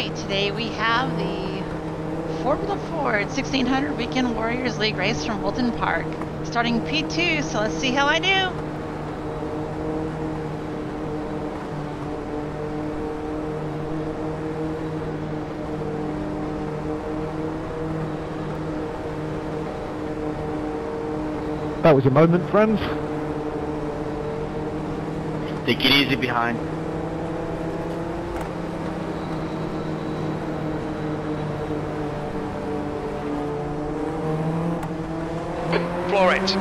right, today we have the Formula Ford 1600 Weekend Warriors League race from Wilton Park. Starting P2, so let's see how I do. That was your moment, friends. Take it easy behind. Floor it.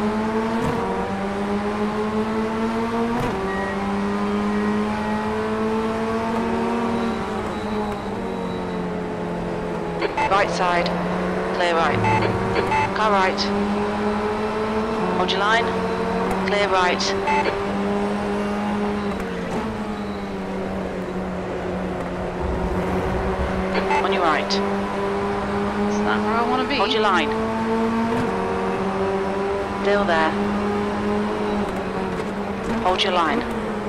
Right side, clear right. Car right. Hold your line, clear right. On your right. It's not where I want to be. Hold your line. Still there. Hold your line.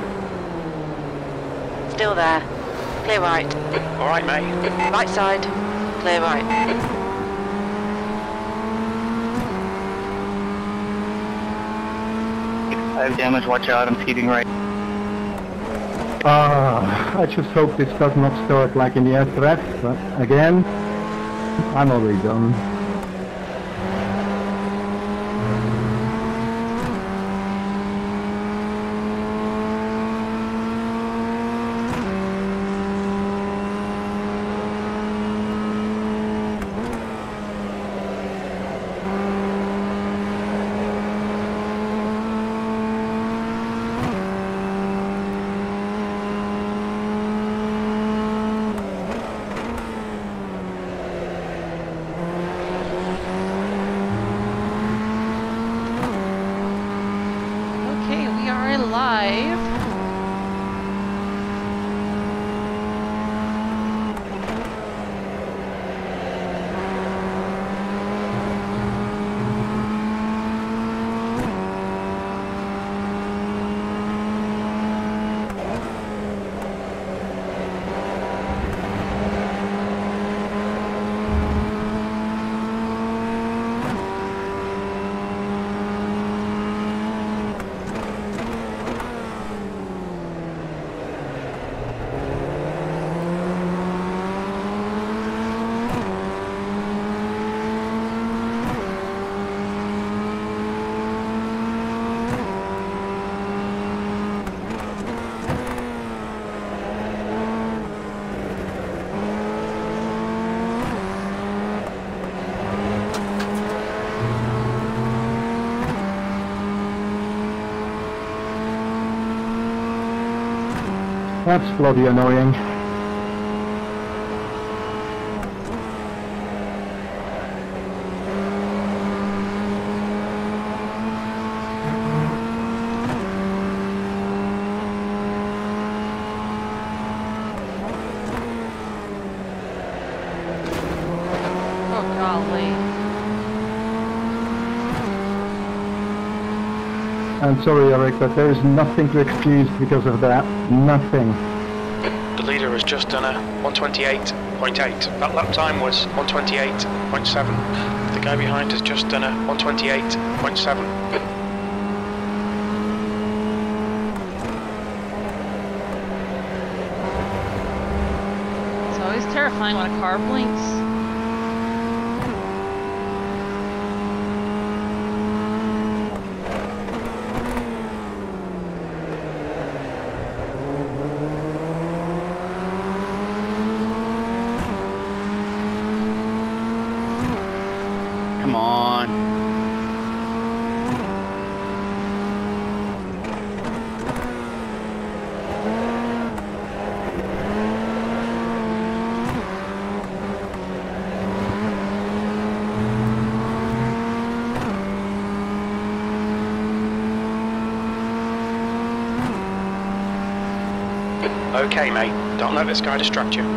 Still there. Clear right. All right, mate. Right side, clear right. I have damage, watch out, I'm skipping right. I just hope this does not start like in the SRF, but again, I'm already done. Okay, we are live. That's bloody annoying. Oh, golly. I'm sorry, Eric, but there is nothing to excuse because of that. Nothing. The leader has just done a 128.8. That lap time was 128.7. The guy behind has just done a 128.7. It's always terrifying when a car blinks. Come on. Okay, mate. Don't let this guy distract you.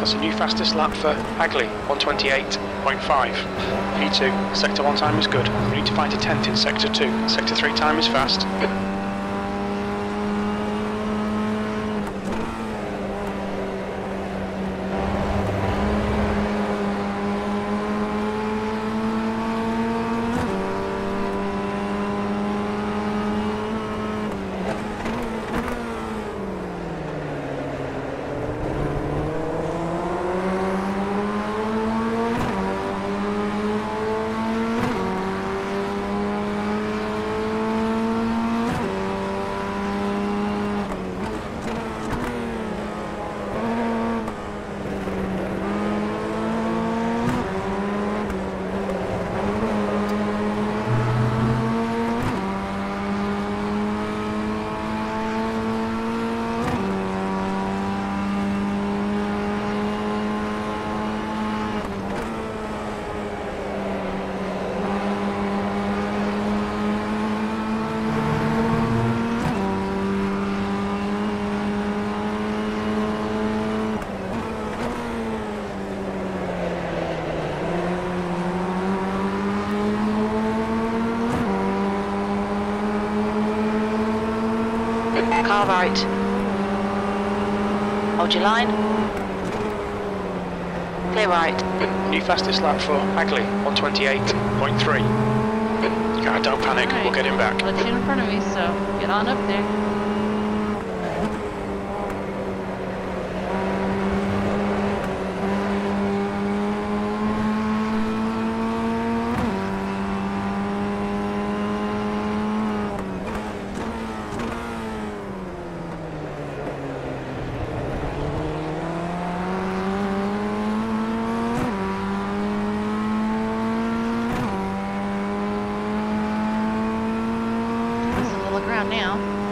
That's a new fastest lap for Hagley, 128.5. P2, sector 1 time is good. We need to find a 10th in sector 2. Sector 3 time is fast. Car right. Hold your line. Clear right. New fastest lap for Hagley, 128.3. God, don't panic, Alright. we'll get him back. Let you in front of me, so get on up there. There's a little ground now.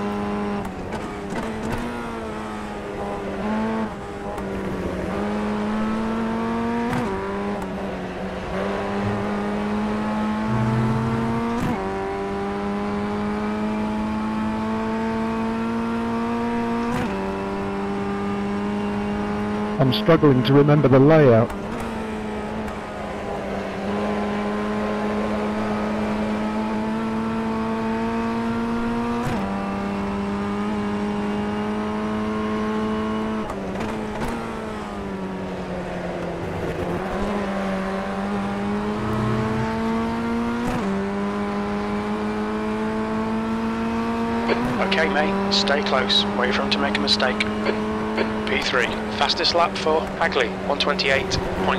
I'm struggling to remember the layout. Okay, mate, stay close. Wait for him to make a mistake. P3, fastest lap for Hagley, 128.0.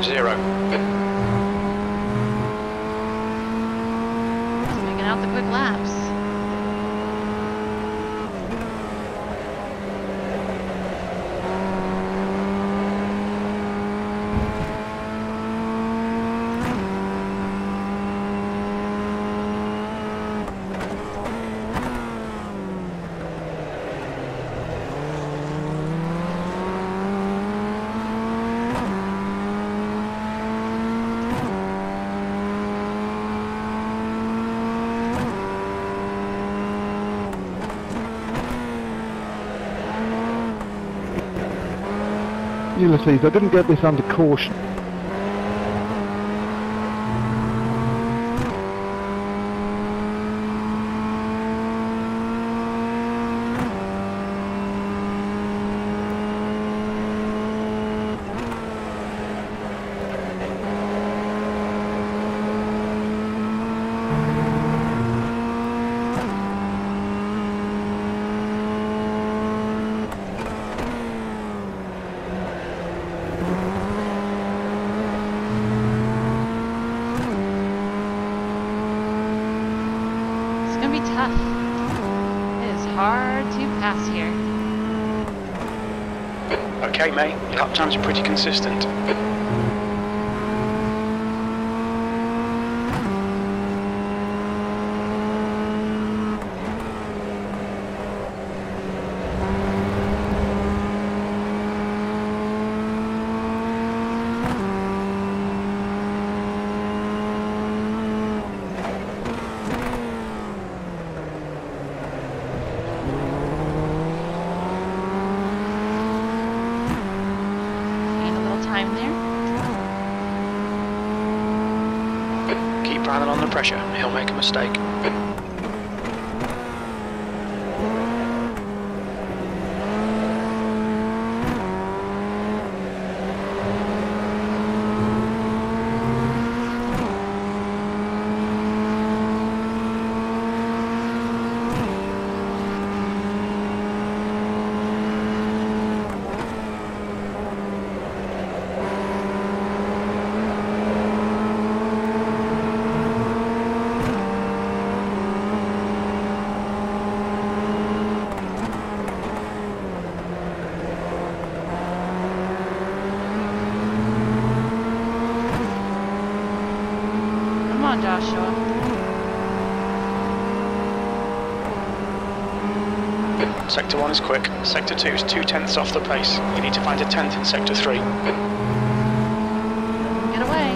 He's making out the quick laps. Ulysses, I didn't get this under caution. It's gonna be tough. It is hard to pass here. Okay, mate, your lap times are pretty consistent. piling on the pressure. He'll make a mistake. Come on, Joshua. Sector 1 is quick. Sector 2 is 2/10 off the pace. You need to find a 10th in Sector 3. Get away.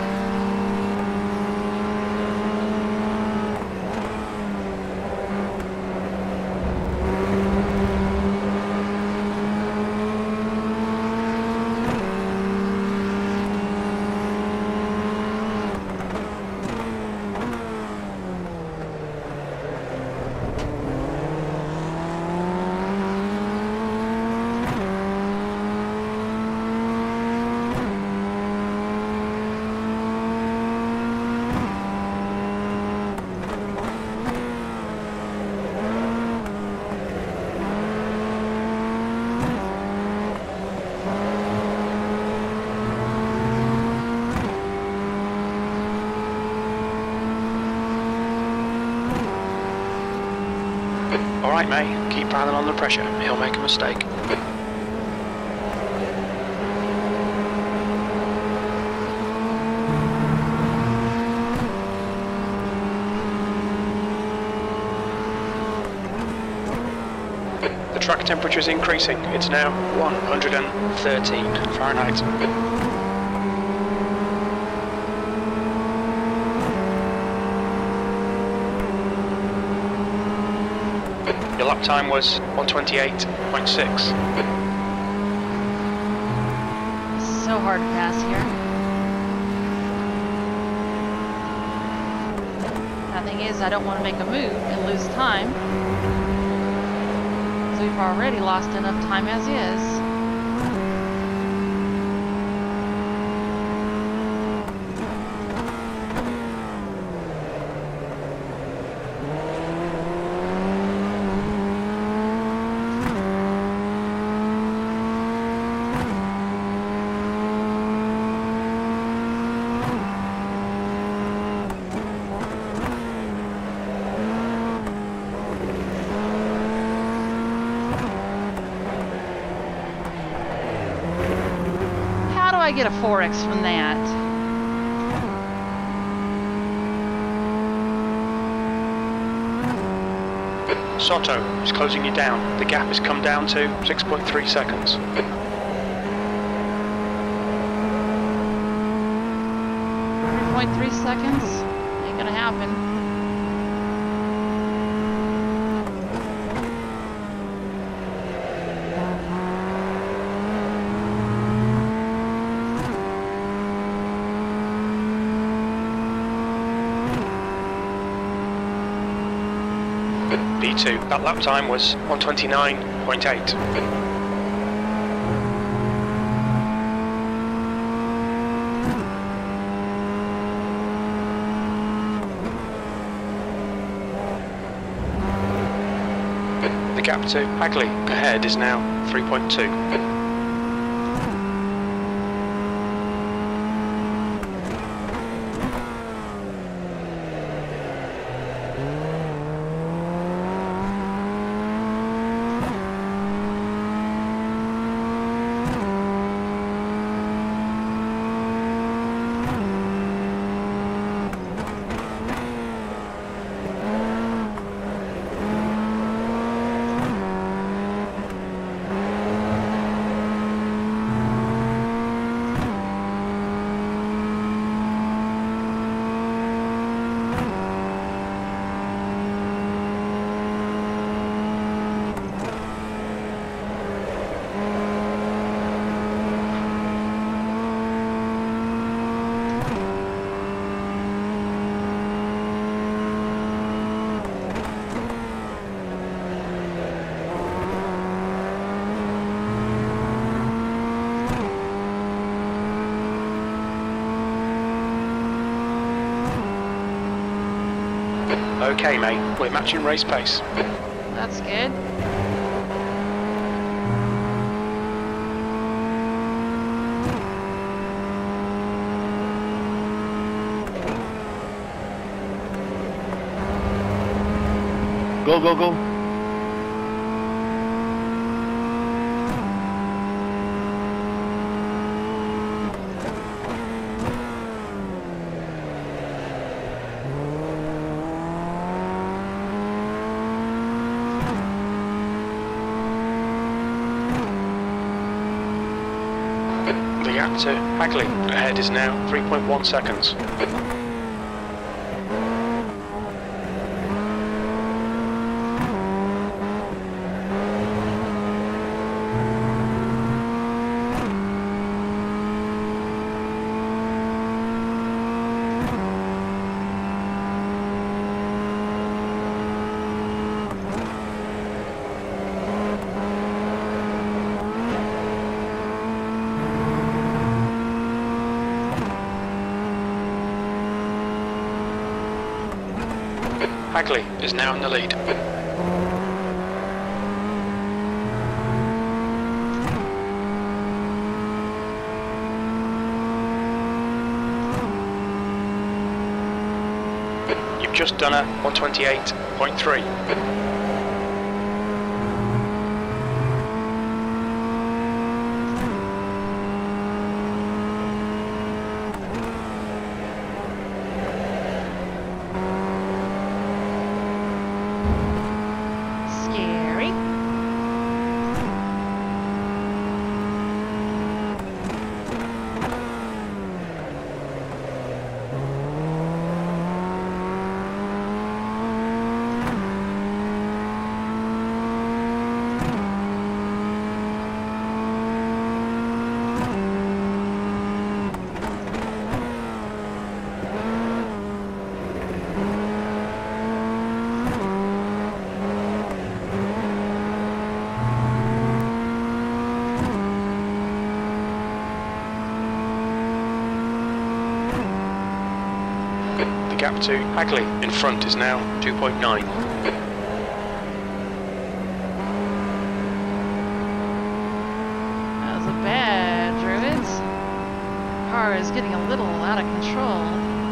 Alright, May. Keep piling on the pressure. He'll make a mistake. The track temperature is increasing. It's now 113 Fahrenheit. Your lap time was 128.6. So hard to pass here. The thing is, I don't want to make a move and lose time. So we've already lost enough time as is. I get a 4x from that? Soto is closing you down. The gap has come down to 6.3 seconds. 3.3 seconds? Ain't gonna happen. B2, that lap time was 129.8. The gap to Hagley ahead is now 3.2. Okay, mate. We're matching race pace. That's good. Go, go, go. The gap to Hagley ahead is now 3.1 seconds. Hagley is now in the lead. You've just done a 128.3. Scary. The gap to Hagley in front is now 2.9. That was a bad Druids. Car is getting a little out of control.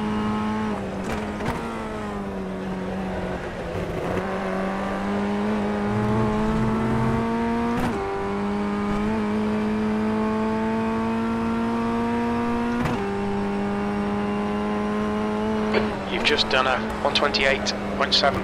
You've just done a 128.7.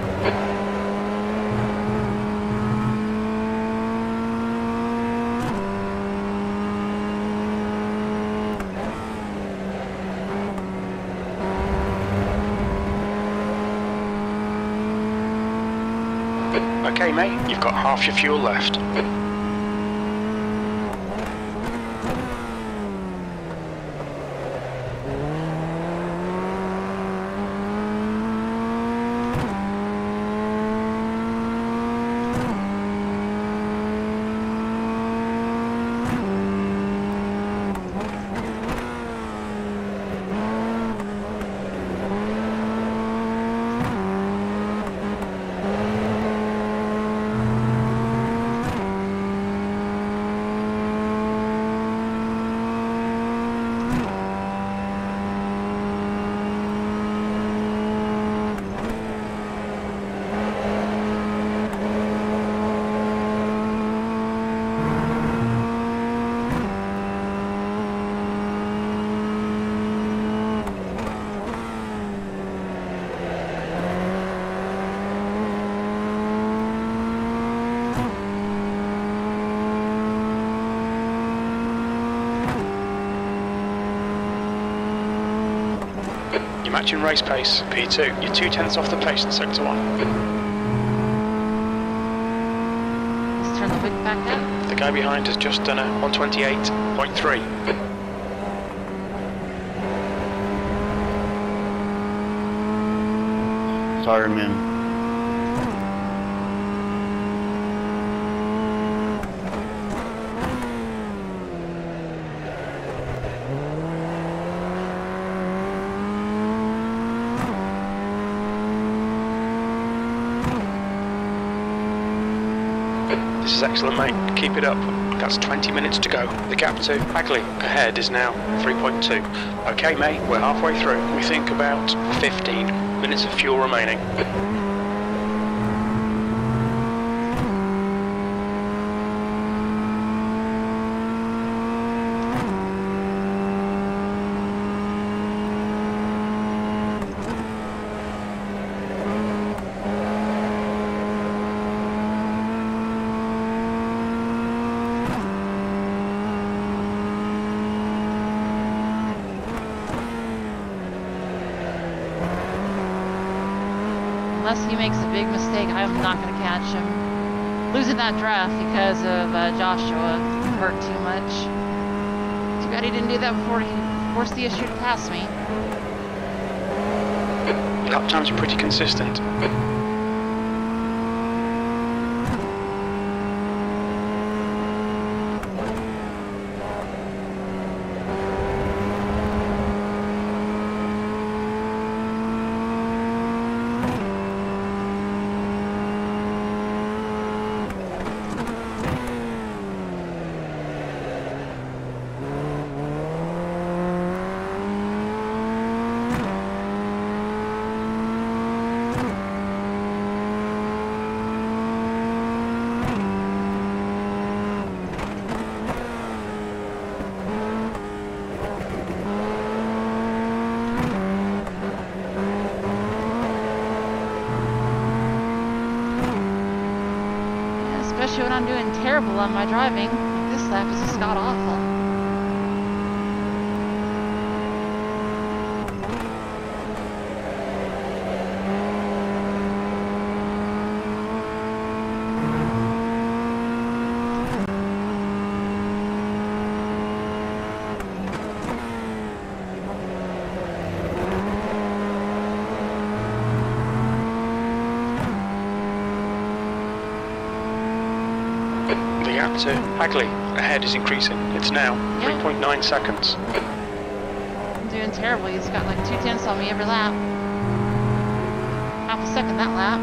Okay, mate, you've got half your fuel left. You're matching race pace, P2. You're 2/10 off the pace in Sector 1. Let's turn the wick back up. The guy behind has just done a 128.3. Sorry, man. This is excellent, mate. Keep it up. That's 20 minutes to go. The gap to Hagley ahead is now 3.2. Okay, mate, we're halfway through. We think about 15 minutes of fuel remaining. Unless he makes a big mistake, I am not going to catch him. Losing that draft because of Joshua hurt too much. Too bad he didn't do that before he forced the issue to pass me. Lap times are pretty consistent. Especially when I'm doing terrible on my driving. This lap is just god awful. The gap to Hagley ahead is increasing. It's now 3.9 seconds. I'm doing terrible. He's got like 2/10 on me every lap. Half a second that lap.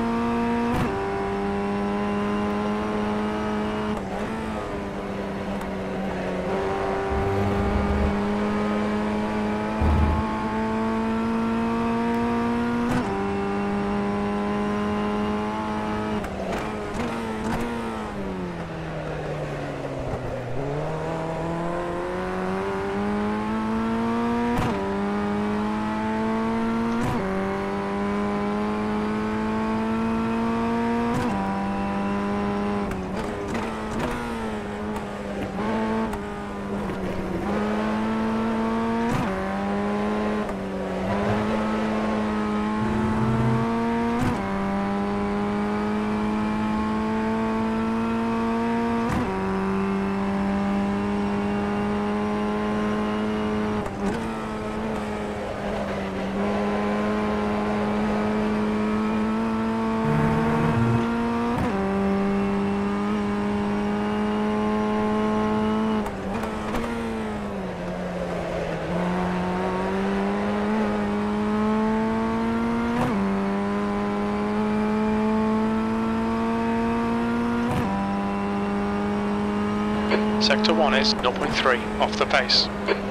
Sector 1 is 0.3 off the pace.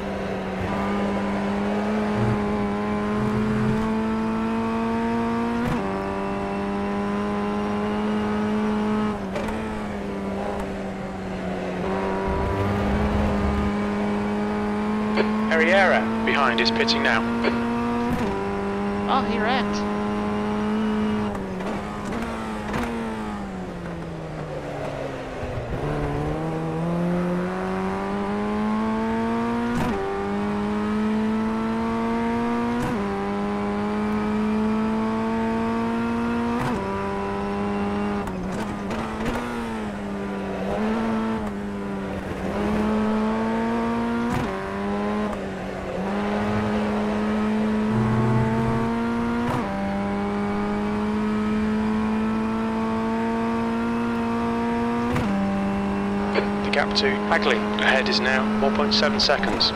Herrera behind is pitting now. Oh, he wrecked. Gap to Hagley ahead is now 4.7 seconds.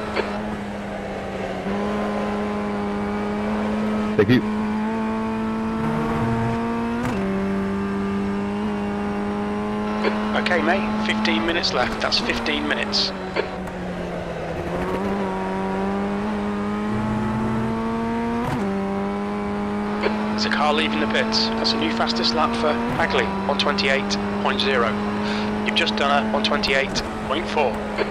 Thank you. Okay, mate, 15 minutes left. That's 15 minutes. There's a car leaving the pits. That's a new fastest lap for Hagley, 128.0. You've just done a 128.4.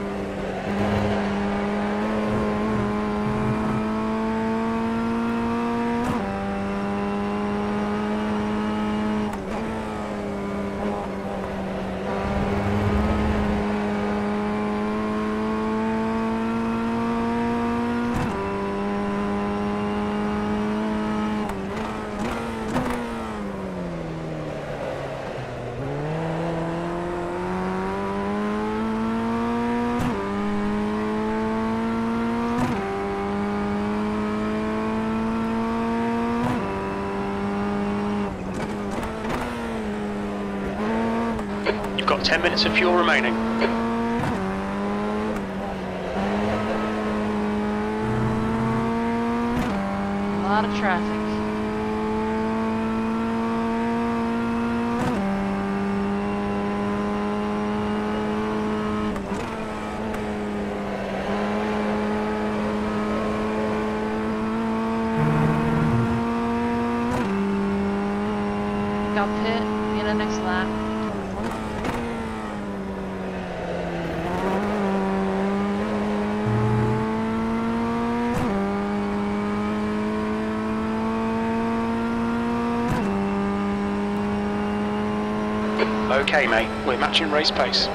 You've got 10 minutes of fuel remaining. A lot of traffic. Got pit in the next lap. Okay, mate, we're matching race pace.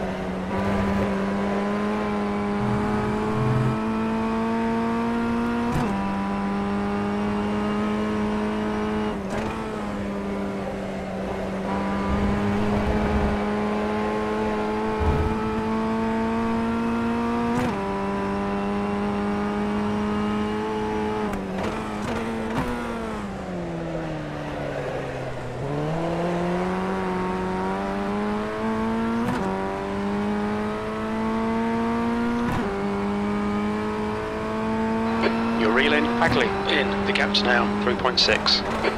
You're reeling Hagley in. The gap's now 3.6.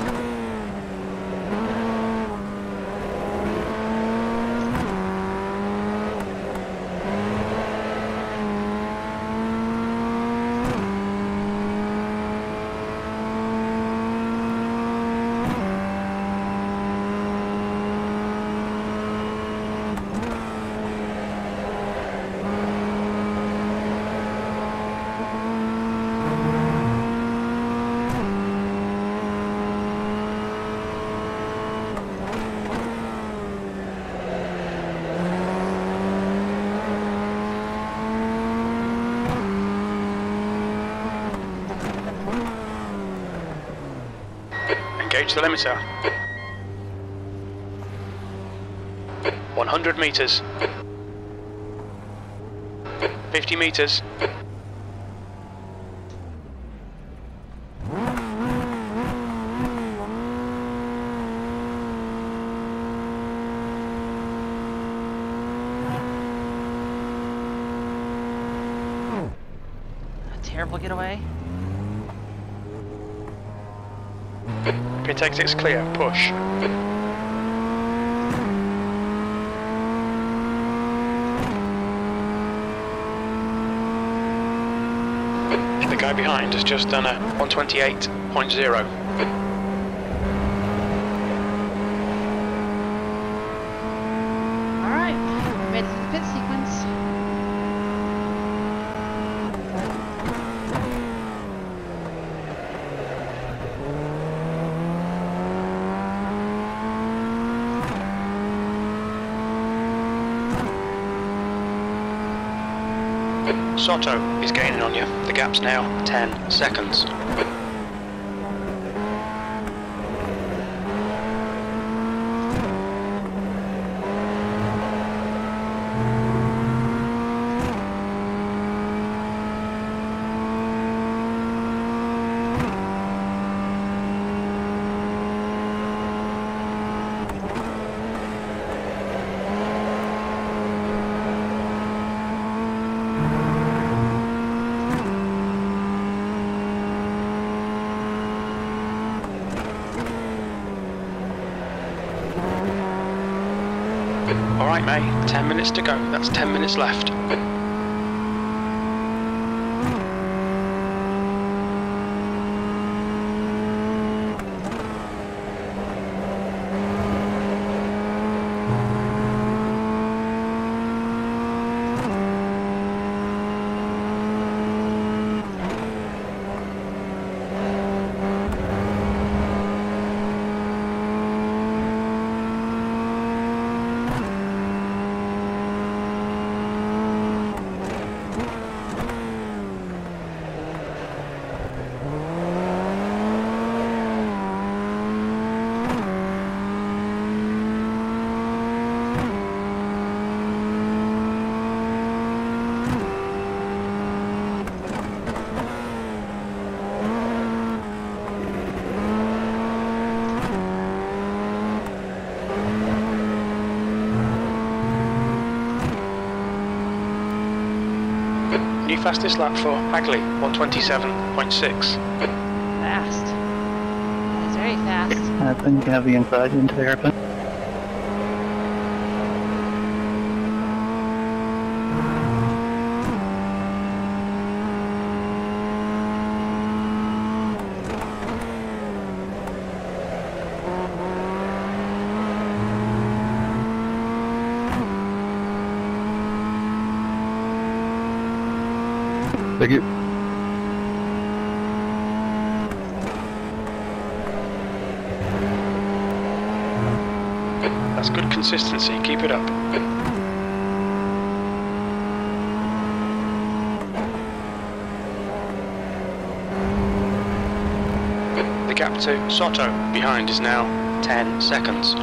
Engage the limiter. 100 meters. 50 meters. A terrible getaway. Pit exit's clear. Push. The guy behind has just done a 128.0. Alright, we made it to the pit sequence. Soto is gaining on you. The gap's now 10 seconds. All right, May, 10 minutes to go. That's 10 minutes left. New fastest lap for Hagley, 127.6. Fast. That is very fast. Hairpin, heavy inside into the hairpin. Thank you. That's good consistency. Keep it up. The gap to Soto behind is now 10 seconds.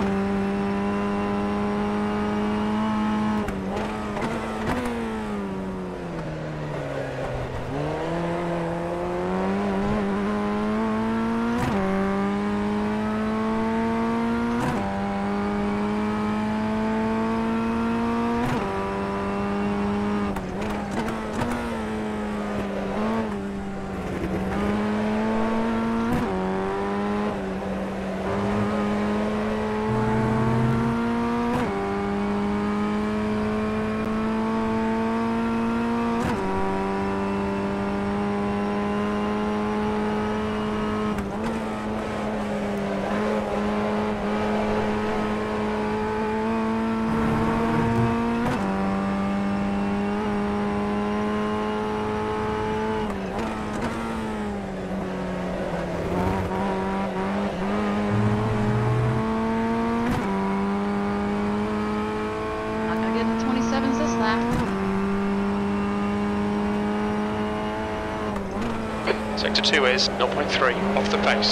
Sector 2 is 0.3 off the pace.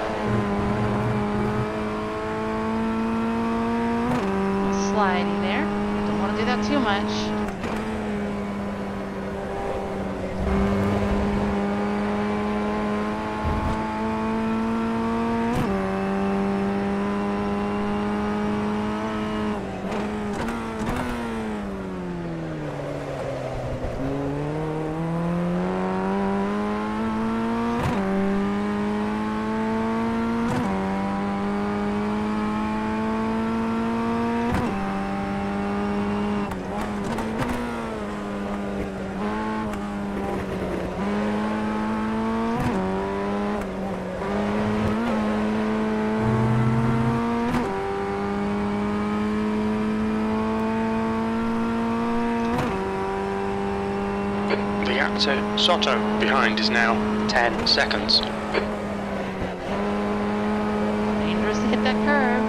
Slidey there. Don't want to do that too much. The gap to Soto behind is now 10 seconds. Dangerous to hit that curve.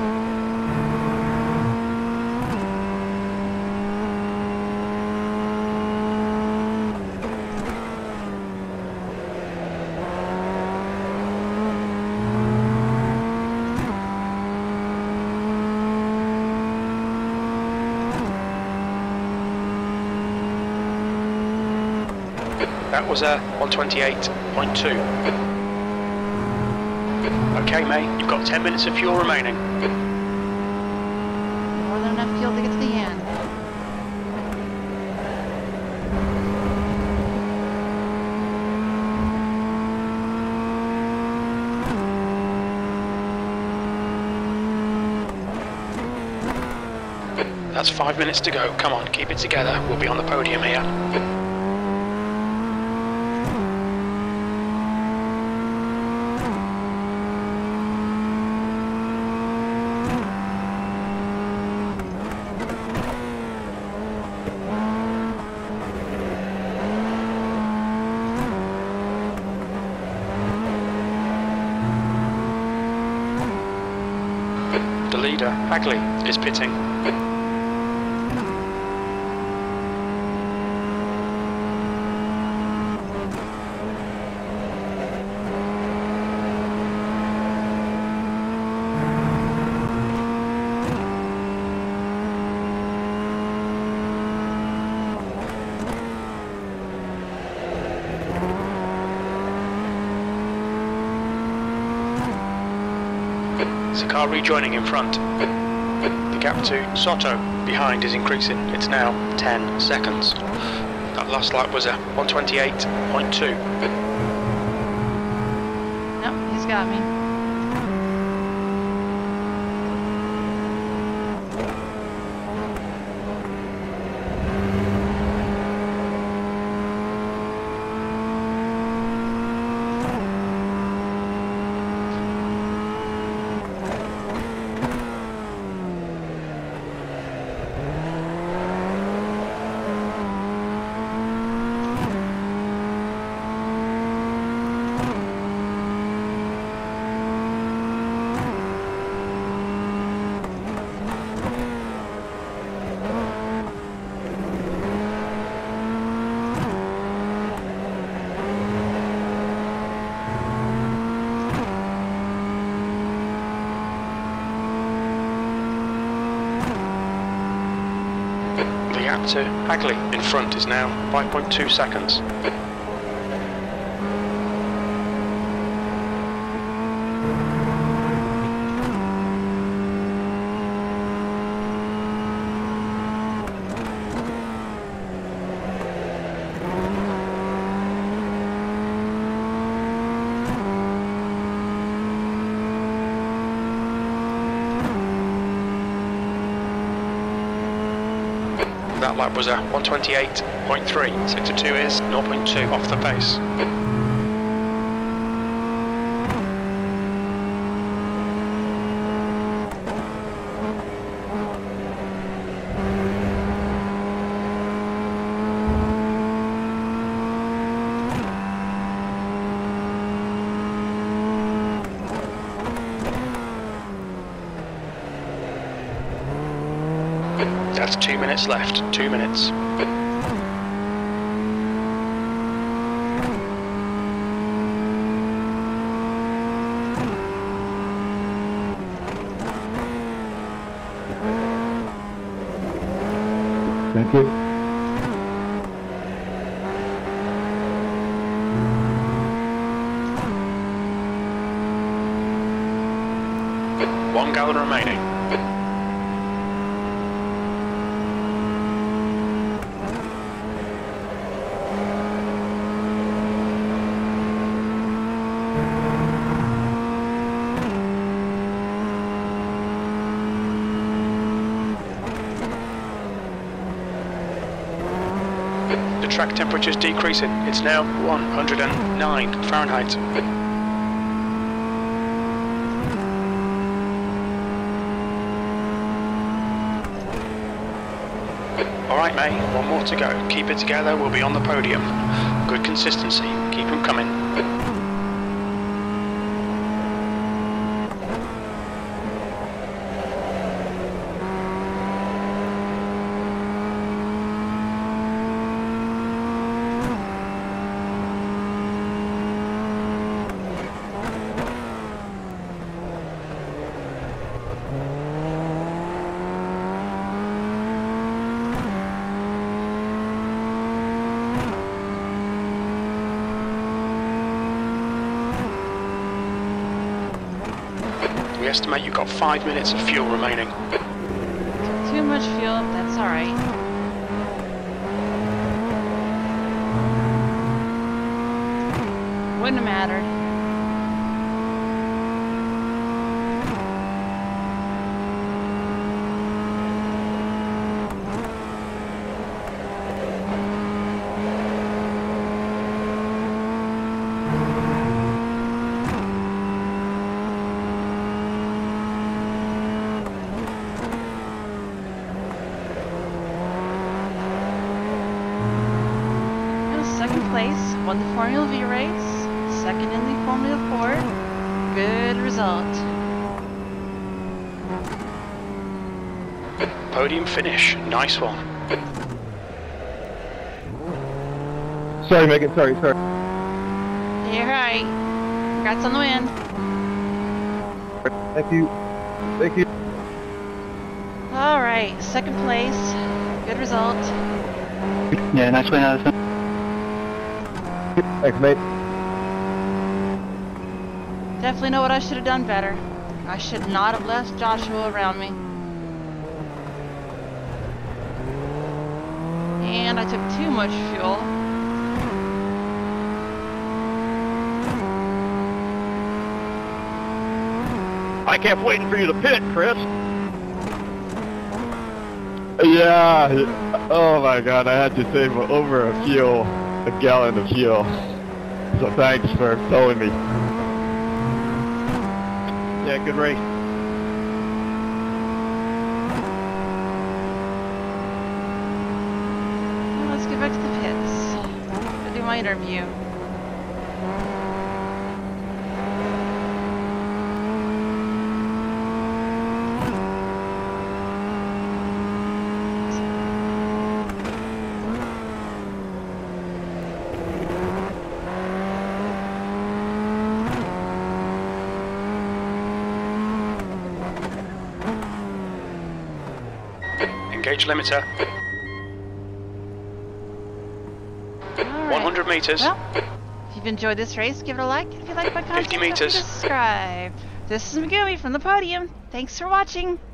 That was a 128.2. Okay, mate, you've got 10 minutes of fuel remaining. More than enough fuel to get to the end. That's 5 minutes to go. Come on, keep it together. We'll be on the podium here. The leader, Hagley, is pitting. Car rejoining in front. The gap to Soto behind is increasing. It's now 10 seconds. That last lap was a 128.2. Nope, he's got me. To Hagley in front is now 5.2 seconds. That lap was a 128.3. Sector 2 is 0.2 off the pace. That's 2 minutes left. 2 minutes. Thank you. One gallon remaining. The track temperature is decreasing. It's now 109 Fahrenheit. Alright May, one more to go. Keep it together, we'll be on the podium. Good consistency, keep them coming. We estimate you've got 5 minutes of fuel remaining. Too much fuel, that's alright. Wouldn't have mattered. place, won the Formula V race, second in the Formula Ford. Good result. Podium finish. Nice one. Sorry, Megan. Sorry. You're right. Congrats on the win. Thank you. Alright, second place. Good result. Yeah, nice win, Allison. Thanks, mate. Definitely know what I should have done better. I should not have left Joshua around me. And I took too much fuel. I kept waiting for you to pit, Chris. Yeah. Oh my God, I had to save over a gallon of fuel. So thanks for towing me. Yeah, good race. Well, let's get back to the pits. I'll do my interview. Engage limiter. Alright. 100 meters. Well, if you've enjoyed this race, give it a like. If you like my content, 50 don't forget meters. to subscribe. This is Megumi from the podium. Thanks for watching.